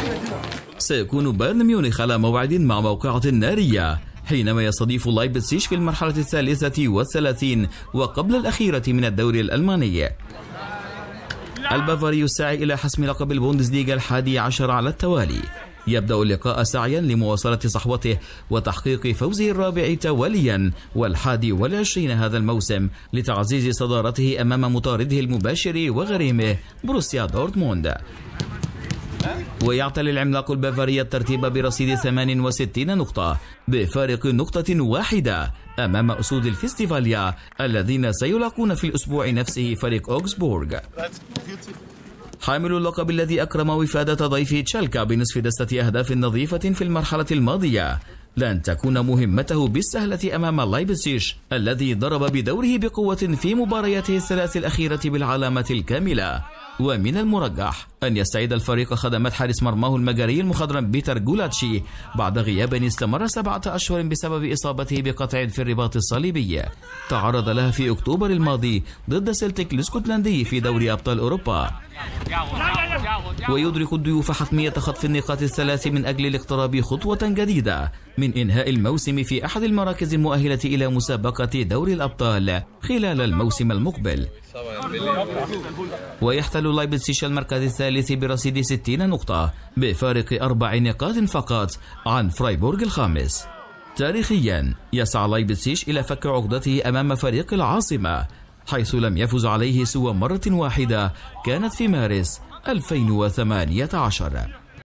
سيكون بايرن ميونخ على موعد مع موقعة نارية حينما يستضيف لايبزيج في المرحلة 33 وقبل الأخيرة من الدوري الألماني. البافاري يسعى إلى حسم لقب البوندسليغا 11 على التوالي. يبدأ اللقاء سعيا لمواصلة صحوته وتحقيق فوزه الرابع تواليا وال21 هذا الموسم لتعزيز صدارته أمام مطارده المباشر وغريمه بروسيا دورتموند. ويعتلي العملاق البافاري الترتيب برصيد 68 نقطة بفارق نقطة واحدة أمام أسود الفيستيفاليا الذين سيلاقون في الأسبوع نفسه فريق أوغسبورغ. حامل اللقب الذي أكرم وفادة ضيفه تشالكا بنصف دستة أهداف نظيفة في المرحلة الماضية لن تكون مهمته بالسهلة أمام لايبزيج الذي ضرب بدوره بقوة في مبارياته الثلاث الأخيرة بالعلامة الكاملة. ومن المرجح أن يستعيد الفريق خدمات حارس مرماه المجري المخضرم بيتر جولاتشي بعد غياب استمر 7 أشهر بسبب إصابته بقطع في الرباط الصليبي تعرض لها في أكتوبر الماضي ضد سيلتيك الاسكتلندي في دوري أبطال أوروبا. ويدرك الضيوف حتمية خطف النقاط الثلاث من أجل الاقتراب خطوة جديدة من إنهاء الموسم في أحد المراكز المؤهلة إلى مسابقة دوري الأبطال خلال الموسم المقبل. ويحتل لايبزيج المركز الثالث برصيد 60 نقطة بفارق 4 نقاط فقط عن فرايبورغ الخامس. تاريخيا يسعى لايبزيج إلى فك عقدته أمام فريق العاصمة حيث لم يفز عليه سوى مرة واحدة كانت في مارس 2018.